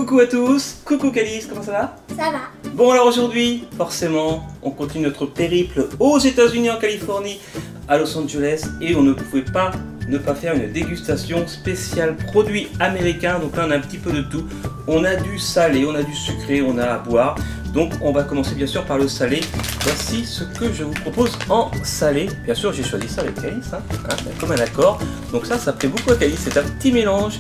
Coucou à tous, coucou Calice, comment ça va? Ça va. Bon alors aujourd'hui, forcément, on continue notre périple aux États-Unis, en Californie, à Los Angeles, et on ne pouvait pas ne pas faire une dégustation spéciale produits américains. Donc là on a un petit peu de tout, on a du salé, on a du sucré, on a à boire. Donc on va commencer bien sûr par le salé. Voici ce que je vous propose en salé. Bien sûr j'ai choisi ça avec Calice, comme un accord. Donc ça plaît beaucoup à Calice, c'est un petit mélange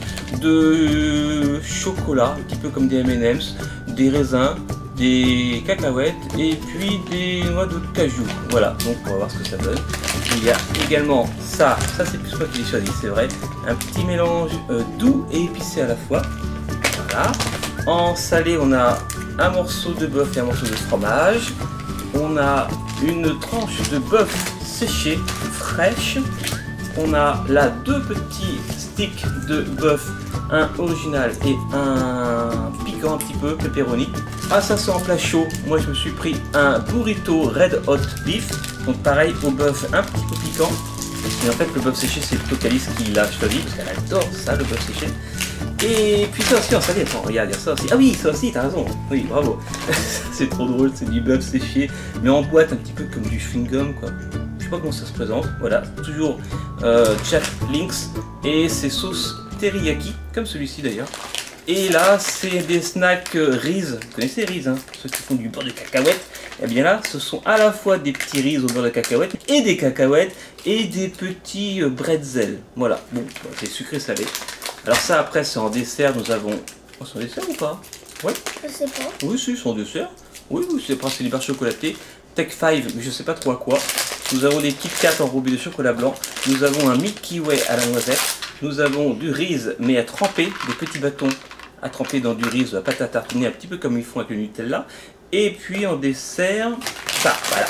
de chocolat, un petit peu comme des M&M's, des raisins, des cacahuètes et puis des noix de cajou. Voilà, donc on va voir ce que ça donne. Il y a également ça c'est plus moi qui l'ai choisi, c'est vrai, un petit mélange doux et épicé à la fois. Voilà. En salé on a un morceau de bœuf et un morceau de fromage. On a une tranche de bœuf séché, fraîche. On a là deux petits sticks de bœuf, un original et un piquant un petit peu, pepperoni. Ah ça c'est en plat chaud, moi je me suis pris un burrito red hot beef, donc pareil au bœuf un petit peu piquant. Et en fait le bœuf séché c'est plutôt Calice qui l'a choisi, parce qu'elle adore ça le bœuf séché. Et puis ça aussi en salé, attends regarde, il y a ça aussi, ah oui ça aussi t'as raison, oui bravo. C'est trop drôle, c'est du bœuf séché, mais en boîte un petit peu comme du chewing gum quoi. Je sais pas comment ça se présente, voilà, toujours Jack Links et ses sauces teriyaki, comme celui-ci d'ailleurs. Et là, c'est des snacks Reese, vous connaissez Reese, hein, ceux qui font du beurre de cacahuète. Et bien là, ce sont à la fois des petits Reese au beurre de cacahuète et des cacahuètes et des petits bretzels. Voilà, bon, c'est sucré salé. Alors ça, après, c'est en dessert, nous avons... Oh, c'est en dessert ou pas? Ouais. Je sais pas. Oui, si, c'est en dessert. Oui, c'est des barres chocolatées. Tech 5, mais je sais pas trop à quoi. Nous avons des Kit Kat enrobés de chocolat blanc. Nous avons un Milky Way à la noisette. Nous avons du Reese, mais à tremper, des petits bâtons à tremper dans du Reese, de la pâte à tartiner, un petit peu comme ils font avec le Nutella. Et puis en dessert, ça, voilà.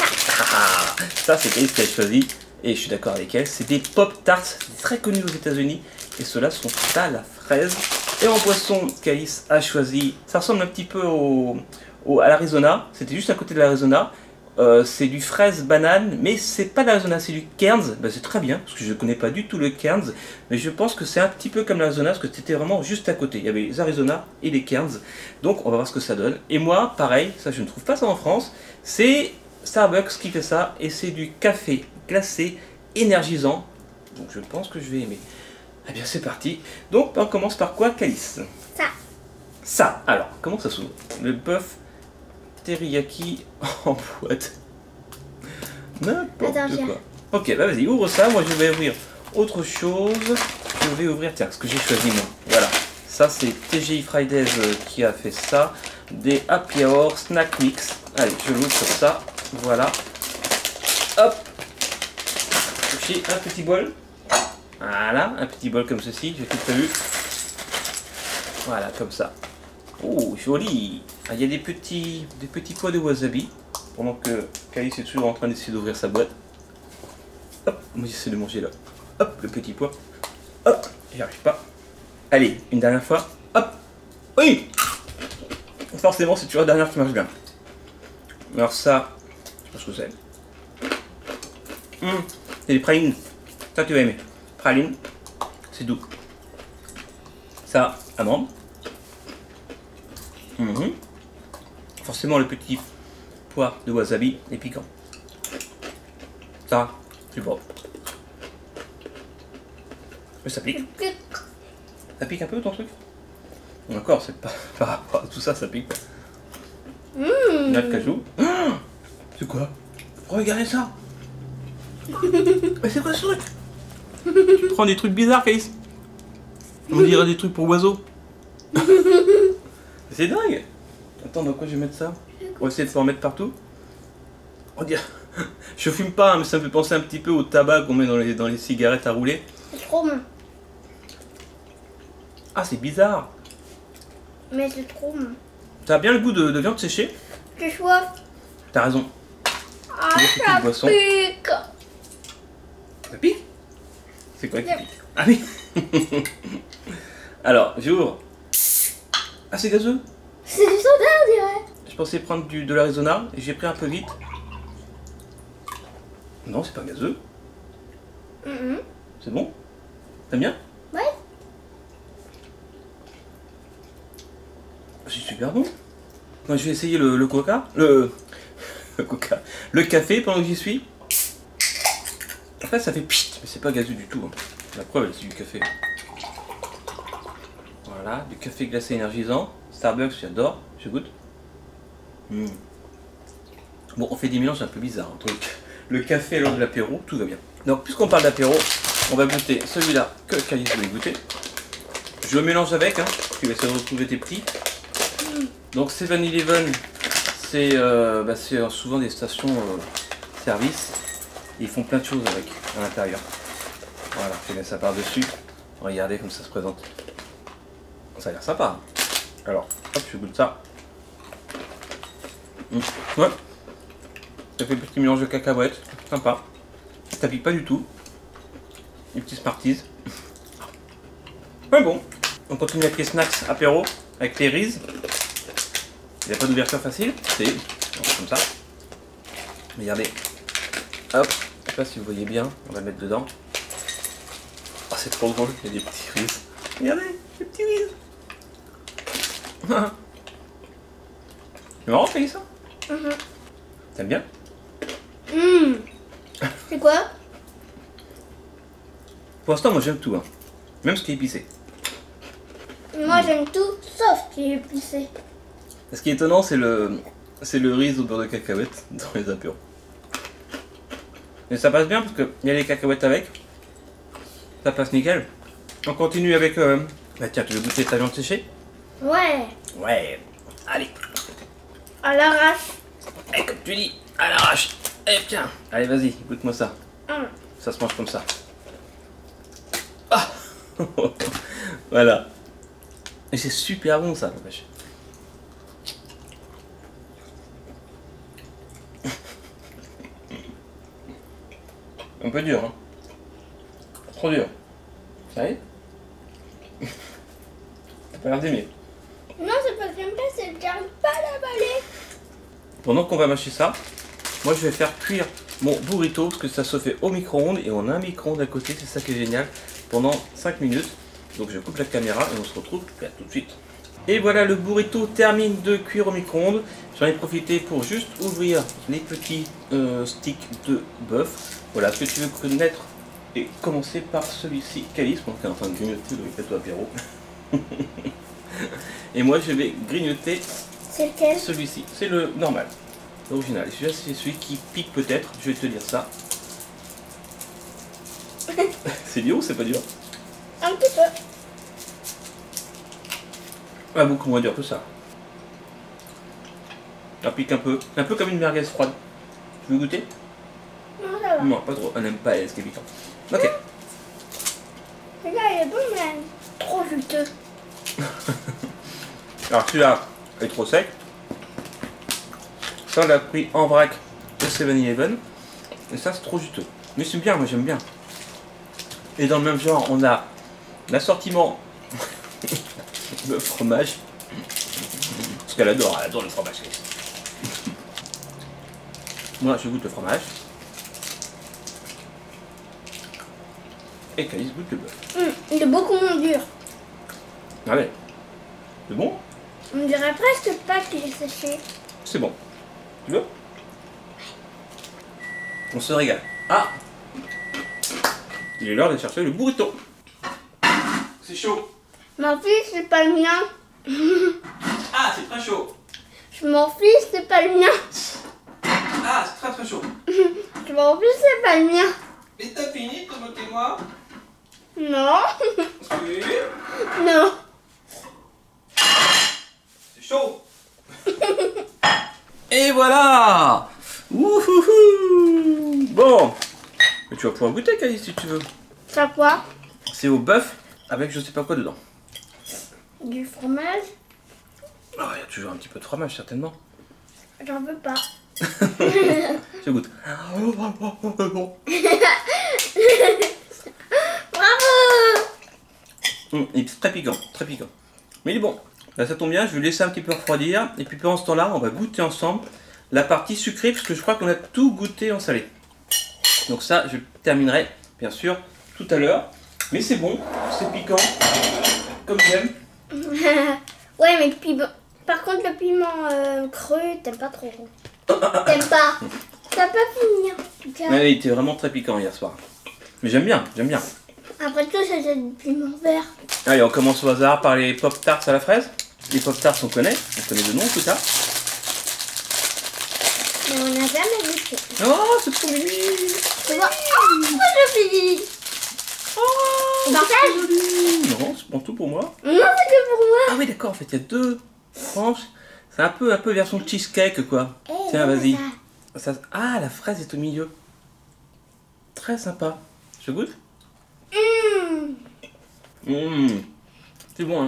Ça, c'est Calice qui a choisi, et je suis d'accord avec elle. C'est des Pop-Tarts, très connus aux États-Unis. Et ceux-là sont à la fraise. Et en boisson, Calice a choisi, ça ressemble un petit peu à l'Arizona. C'était juste à côté de l'Arizona. C'est du fraise banane, mais c'est pas l'Arizona, c'est du Cairns. Ben, c'est très bien, parce que je connais pas du tout le Cairns, mais je pense que c'est un petit peu comme l'Arizona, parce que c'était vraiment juste à côté. Il y avait les Arizona et les Cairns, donc on va voir ce que ça donne. Et moi, pareil, ça je ne trouve pas ça en France, c'est Starbucks qui fait ça, et c'est du café glacé énergisant, donc je pense que je vais aimer. Eh bien c'est parti, donc on commence par quoi, Calice? Ça, alors, comment ça s'ouvre? Le bœuf teriyaki en boîte. N'importe quoi. Ok, bah vas-y, ouvre ça. Moi, je vais ouvrir autre chose. Je vais ouvrir, tiens, ce que j'ai choisi moi. Voilà. Ça, c'est TGI Fridays qui a fait ça. Des Happy Hour Snack Mix. Allez, je l'ouvre sur ça. Voilà. Hop. Toucher un petit bol. Voilà, un petit bol comme ceci. J'ai tout prévu. Voilà, comme ça. Oh, joli! Ah, il y a des petits pois de wasabi, pendant que Calice est toujours en train d'essayer d'ouvrir sa boîte. Hop, moi j'essaie de manger là. Hop, le petit pois. Hop, j'y arrive pas. Allez, une dernière fois. Hop! Oui! Forcément, c'est toujours la dernière qui marche bien. Alors ça, je sais pas ce que c'est. C'est des pralines. Ça, tu vas aimer. Pralines, c'est doux. Ça, amande. Forcément le petit pois de wasabi est piquant. Ça, c'est bon. Mais ça pique. Ça pique un peu ton truc? Encore, c'est pas par rapport à tout ça, ça pique pas. La cajou. Ah, c'est quoi? Regardez ça. Mais c'est quoi ce truc? Tu prends des trucs bizarres, Calice. On dirait des trucs pour oiseaux. C'est dingue! Attends, dans quoi je vais mettre ça? On va essayer de s'en mettre partout. On dirait... Je fume pas, hein, mais ça me fait penser un petit peu au tabac qu'on met dans les cigarettes à rouler. C'est trop bon. Ah, c'est bizarre! Mais c'est trop bon. Ça a bien le goût de viande séchée. J'ai soif. T'as raison. Ah, ça pique! Ça pique? C'est quoi qui pique? Ah oui! Alors, j'ouvre. Ah, c'est gazeux? C'est du soda, on dirait. Je pensais prendre de l'Arizona et j'ai pris un peu vite. Non, c'est pas gazeux. C'est bon? T'aimes bien? Ouais. C'est super bon. Moi, je vais essayer le coca. Le coca. Le café pendant que j'y suis. En fait, ça fait pchit, mais c'est pas gazeux du tout. Hein. La preuve, c'est du café. Voilà, du café glacé énergisant. Starbucks, j'adore. Je goûte. Bon, on fait des mélanges un peu bizarres. Entre le café lors de l'apéro, tout va bien. Donc, puisqu'on parle d'apéro, on va goûter celui-là que Calice voulait goûter. Je le mélange avec, hein. Tu vas essayer de retrouver tes petits. Donc, 7-Eleven, c'est souvent des stations service. Ils font plein de choses avec à l'intérieur. Voilà, je mets ça par-dessus. Regardez comme ça se présente. Ça a l'air sympa. Alors, hop, je goûte ça. Ouais. Ça fait petit mélange de cacahuètes. Sympa. Ça pique pas du tout. Les petits Smarties. Ouais, bon. On continue avec les snacks apéro avec les Reese. Il n'y a pas d'ouverture facile. C'est comme ça. Regardez. Hop. Je sais pas si vous voyez bien. On va le mettre dedans. Oh, c'est trop drôle. Il y a des petits Reese. Regardez, les petits Reese. C'est marrant, fait ça. T'aimes bien? C'est quoi? Pour l'instant, moi j'aime tout, hein. Même ce qui est épicé. Moi j'aime tout sauf ce qui est épicé. Ce qui est étonnant, c'est le riz au beurre de cacahuètes dans les apéros. Mais ça passe bien parce qu'il y a les cacahuètes avec. Ça passe nickel. On continue avec... Bah tiens, tu veux goûter ta viande séchée? Ouais. Ouais. Allez. À l'arrache. Et comme tu dis, à l'arrache. Et tiens. Allez, vas-y, goûte-moi ça. Ça se mange comme ça. Ah. Voilà. Et c'est super bon ça, la vache. Un peu dur, hein. Trop dur. Ça y est? T'as pas l'air d'aimer. Non, c'est pas que j'aime pas, c'est que j'arrive pas à l'avaler. Pendant qu'on va mâcher ça, moi je vais faire cuire mon burrito parce que ça se fait au micro-ondes et on a un micro-ondes à côté, c'est ça qui est génial, pendant 5 minutes. Donc je coupe la caméra et on se retrouve là tout de suite. Et voilà, le burrito termine de cuire au micro-ondes. J'en ai profité pour juste ouvrir les petits sticks de bœuf. Voilà, ce que tu veux connaître et commencer par celui-ci, Calice, donc qui est en train de grignoter le gâteau apéro. Et moi je vais grignoter celui-ci, c'est le normal, l'original. Et celui-là c'est celui qui pique peut-être, je vais te dire ça. C'est dur ou c'est pas dur? Un petit peu. Ah, beaucoup moins dur que ça. Ça pique un peu comme une merguez froide. Tu veux goûter? Non, ça va. Non, pas trop, on n'aime pas ce qui est piquant. Ok. Celui-là il est bon mais trop juteux. Alors celui-là est trop sec. Ça on l'a pris en vrac de 7-Eleven. Et ça c'est trop juteux. Mais c'est bien, moi j'aime bien. Et dans le même genre on a l'assortiment de fromage. Parce qu'elle adore le fromage. Moi je goûte le fromage. Et Calice goûte le bœuf. Il est beaucoup moins dur. Allez. C'est bon? On dirait presque pas qu'il est séché. C'est bon. Tu veux? On se régale. Ah! Il est l'heure de chercher le burrito. C'est chaud. Mon fils, c'est pas le mien. Ah, c'est très chaud. Mon fils, c'est pas le mien. Ah, c'est très très chaud. Mon fils, c'est pas le mien. Et t'as fini de moquer moi? Non. Oui. Non. C'est chaud. Et voilà. Wouhouhou. Bon. Mais tu vas pouvoir goûter, Calice, si tu veux. Ça quoi? C'est au bœuf avec je sais pas quoi dedans. Du fromage? Oh, il y a toujours un petit peu de fromage, certainement. J'en veux pas. Je goûte. Bravo! Il est très piquant, très piquant. Mais il est bon. Là, ça tombe bien, je vais laisser un petit peu refroidir. Et puis pendant ce temps-là, on va goûter ensemble la partie sucrée, parce que je crois qu'on a tout goûté en salé. Donc ça, je terminerai, bien sûr, tout à l'heure. Mais c'est bon, c'est piquant, comme j'aime. Ouais, mais depuis Par contre, le piment creux, t'aimes pas trop. T'aimes pas. T'as pas fini en tout cas. Ouais, il était vraiment très piquant hier soir. Mais j'aime bien, j'aime bien. Après tout, c'était du piment vert. Allez, on commence au hasard par les Pop-Tarts à la fraise. Les Pop-Tarts, on connaît le nom en tout cas. Mais on n'a jamais goûté. Oh, c'est trop mimi. Tu vois? Oh, je finis. Oh, Partage? joli. Non, c'est pas tout pour moi. Non, c'est que pour moi. Ah oui, d'accord, en fait, il y a deux tranches. C'est un peu version cheesecake, quoi. Eh, Tiens, voilà vas-y. ça. Ah, la fraise est au milieu. Très sympa. Je goûte? C'est bon, hein.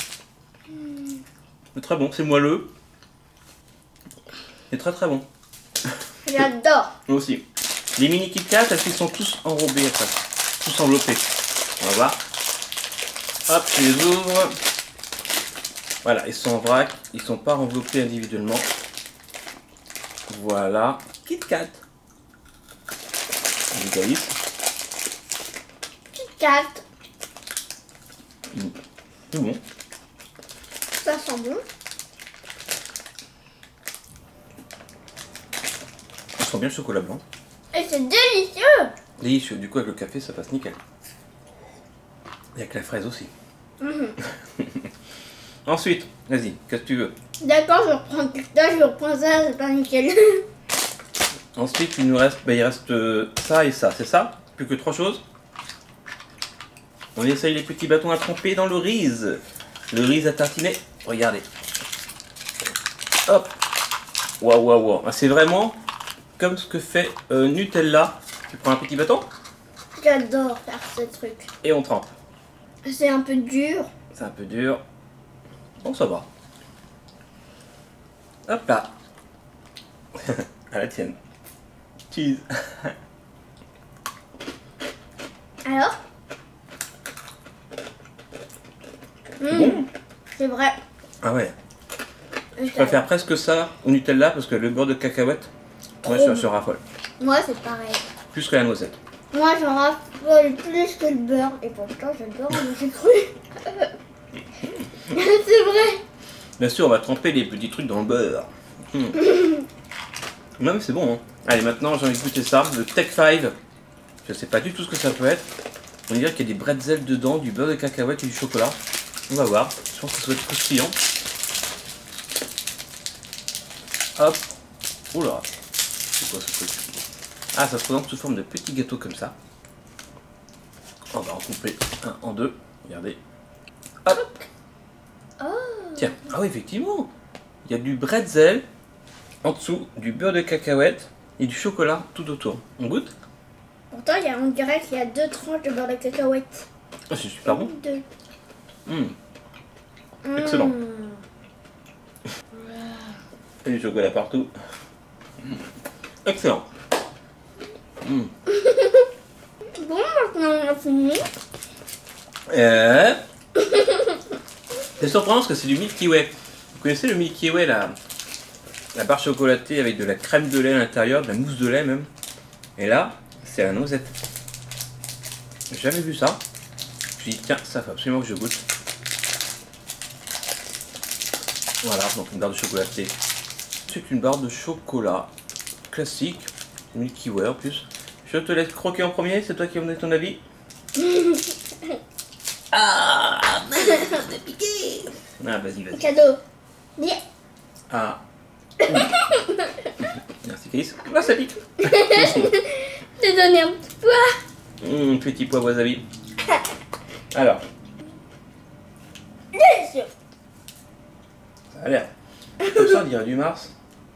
C'est très bon, c'est moelleux. C'est très très bon. J'adore. Moi aussi. Les mini Kit Kat, elles sont tous enrobés après. Tous enveloppés. On va voir. Hop, je les ouvre. Voilà, ils sont en vrac. Ils sont pas enveloppés individuellement. Voilà. Kit Kat. Les Galice. Kit Kat. C'est bon. Ça sent bon. Ils sont bien le chocolat blanc. Et c'est délicieux. Délicieux. Du coup, avec le café, ça passe nickel. Et avec la fraise aussi. Ensuite, vas-y, qu'est-ce que tu veux? D'accord, je reprends tout ça, je reprends ça, c'est pas nickel. Ensuite, il nous reste, il reste ça et ça, c'est ça? Plus que 3 choses. On essaye les petits bâtons à tremper dans le riz. Le riz à tartiner. Regardez. Hop. Waouh, waouh, waouh. Ah, c'est vraiment comme ce que fait Nutella. Tu prends un petit bâton J'adore faire ce truc. et on trempe. C'est un peu dur. C'est un peu dur. Bon, ça va. Hop là. À la tienne. Cheese. Alors Bon. C'est vrai. Ah ouais. Je préfère presque ça au Nutella parce que le beurre de cacahuète, moi je raffole. Moi, c'est pareil. Plus que la noisette. Moi, j'en raffole plus que le beurre. Et pourtant, j'adore le jus cru. C'est vrai. Bien sûr, on va tremper les petits trucs dans le beurre. Non mais c'est bon. Hein. Allez, maintenant j'ai envie de goûter ça, le Tech 5. Je sais pas du tout ce que ça peut être. On dirait qu'il y a des bretzels dedans, du beurre de cacahuète et du chocolat. On va voir. Je pense que ça va être croustillant. Hop. Oula. C'est quoi ce truc? Ah, ça se présente sous forme de petits gâteaux comme ça. On va en couper un en deux. Regardez. Hop. Oh. Tiens. Ah oui, effectivement. Il y a du bretzel en dessous, du beurre de cacahuète et du chocolat tout autour. On goûte? Pourtant, on dirait qu'il y a 2 tranches de beurre de cacahuète. Ah, c'est super bon. 2. Excellent. Et du chocolat partout. Excellent. Bon, maintenant on a fini. C'est surprenant parce que c'est du Milky Way. Vous connaissez le Milky Way, la barre chocolatée avec de la crème de lait à l'intérieur, de la mousse de lait même. Et là, c'est la noisette. J'ai jamais vu ça. Je me suis dit, tiens, ça faut absolument que je goûte. Voilà, donc une barre de chocolatée. C'est une barre de chocolat classique, Milky Way en plus. Je te laisse croquer en premier, c'est toi qui vas me donner ton avis. Ah, c'est piqué. Ah, vas-y, vas-y. Cadeau. Bien. Ah. Merci, Chris. Ah, ça pique. T'ai donné un petit poids. Petit pois wasabi. Alors, Délicieux. ça a l'air. Comme ça, on dirait du Mars.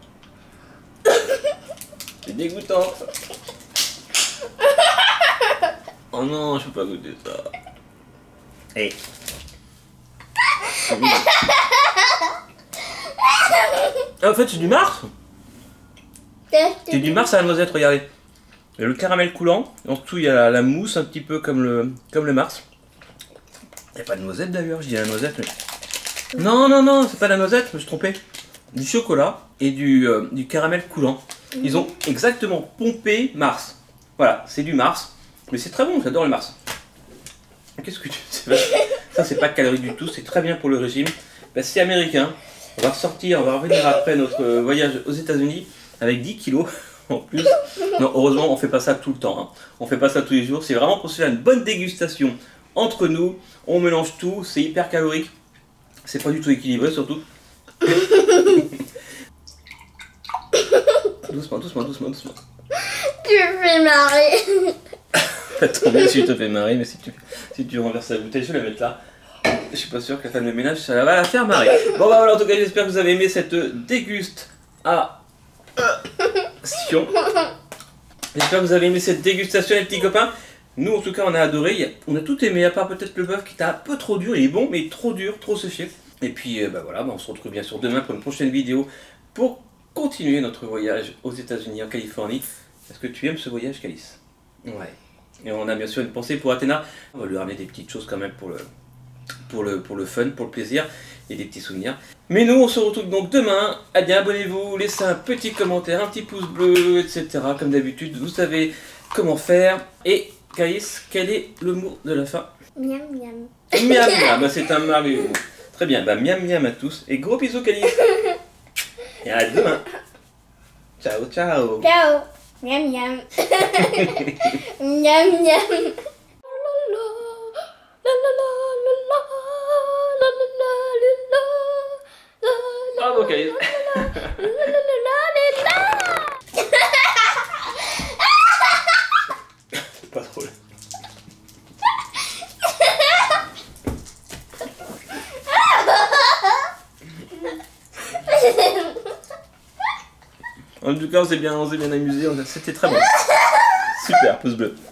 C'est dégoûtant. Oh non, je peux pas goûter ça. Hey. Ah, en fait, c'est du Mars. C'est du Mars à la noisette, regardez. Il y a le caramel coulant. En dessous, il y a la mousse, un petit peu comme le Mars. Il n'y a pas de noisette d'ailleurs, je dis la noisette, mais... Non, non, non, c'est pas la noisette, je me suis trompé. Du chocolat et du caramel coulant. Ils ont exactement pompé Mars. Voilà, c'est du Mars. Mais c'est très bon, j'adore le Mars. Qu'est-ce que tu sais? Ça, c'est pas calorie du tout, c'est très bien pour le régime. Bah, c'est américain. On va ressortir, on va revenir après notre voyage aux États-Unis avec 10 kilos en plus. Non, heureusement, on fait pas ça tout le temps. Hein. On fait pas ça tous les jours. C'est vraiment pour se faire une bonne dégustation entre nous. On mélange tout, c'est hyper calorique. C'est pas du tout équilibré surtout. Doucement, doucement, doucement, doucement. Tu me fais marrer. Attends, bien si je te fais marrer, mais si tu renverses la bouteille, je vais la mettre là. Je suis pas sûr que la femme de ménage, ça va la faire marrer. Bon bah voilà, en tout cas, j'espère que vous avez aimé cette dégustation. J'espère que vous avez aimé cette dégustation, les petits copains. Nous, en tout cas, on a adoré. On a tout aimé, à part peut-être le bœuf qui était un peu trop dur. Il est bon, mais trop dur, trop séché. Et puis, bah voilà, on se retrouve bien sûr demain pour une prochaine vidéo pour continuer notre voyage aux États-Unis, en Californie. Est-ce que tu aimes ce voyage, Calice? Ouais. Et on a bien sûr une pensée pour Athéna. On va lui ramener des petites choses quand même pour le fun, pour le plaisir et des petits souvenirs. Mais nous, on se retrouve donc demain. Eh bien, abonnez-vous, laissez un petit commentaire, un petit pouce bleu, etc. Comme d'habitude, vous savez comment faire. Et Caïs, quel est le mot de la fin? Miam miam. Miam miam, c'est un merveilleux mot. Très bien, bah miam miam à tous. Et gros bisous, Caïs. Et à demain. Ciao, ciao. Ciao. Miam miam. Miam miam. Bravo, Caïs. C'est pas drôle. En tout cas, on s'est bien amusé, c'était très bon. Super, pouce bleu.